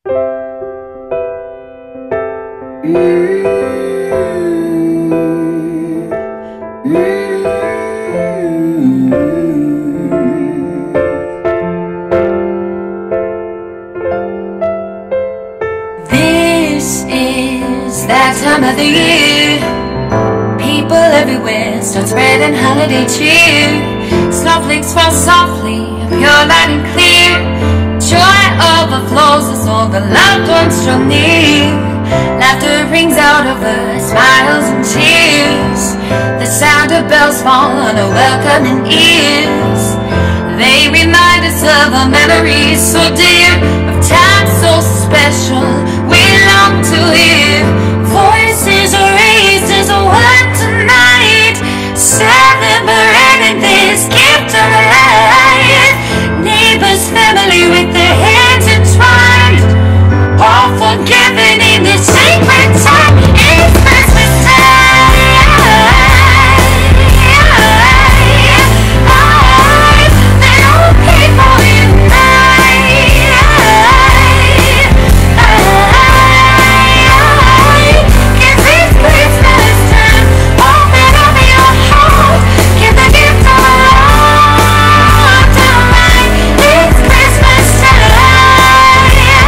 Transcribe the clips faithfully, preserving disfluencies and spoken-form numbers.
This is that time of the year. People everywhere start spreading holiday cheer. Snowflakes fall softly, pure light and clear. Joy overflows as all the loved ones draw near. Laughter rings out over smiles and tears. The sound of bells fall on our welcoming ears. They remind us of our memories so dear, of times so special we long to hear. Voices are raised as one tonight, celebrating this gift of life. Neighbors, family with their hands entwined, all forgiven in this sacred time. It's Christmas time. Let all people unite. 'Cause it's Christmas time. Open up your heart, give the gift of love tonight. It's Christmas time.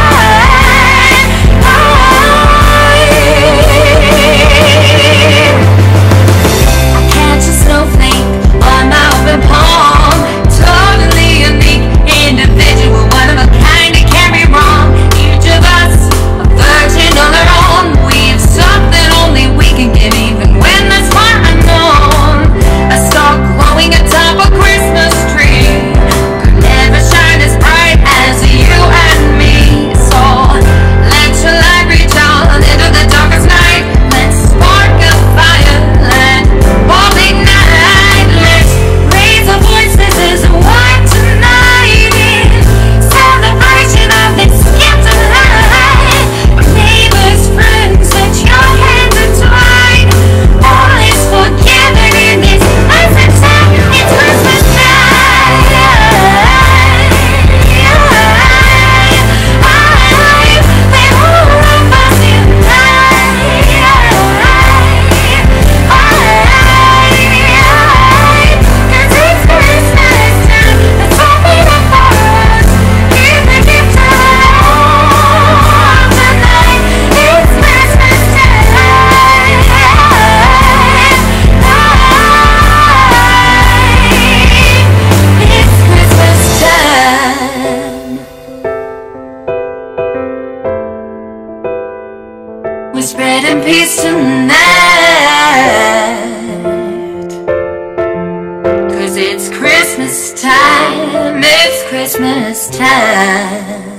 I catch a snowflake on my open palm. Totally unique, individual, one of a kind, it can't be wrong. Each of us a virgin on our own. We have something only we can give, even when that's far unknown. A star glowing atop a Christmas tree could never shine as bright as you and me. So let your light reach out into the darkest night. Let's spark a fire, let all ignite. Let's raise our voices as one tonight in celebration of this gift of life. Neighbors, friends, let your hands entwine. All is forgiven in this blessed time. It's Christmas time. Let all of us unite. 'Cause it's Christmas time. Let's open up our hearts, give the gift of love tonight. It's Christmas time. It's Christmas time. We're spreading peace tonight. 'Cause it's Christmas time. It's Christmas time.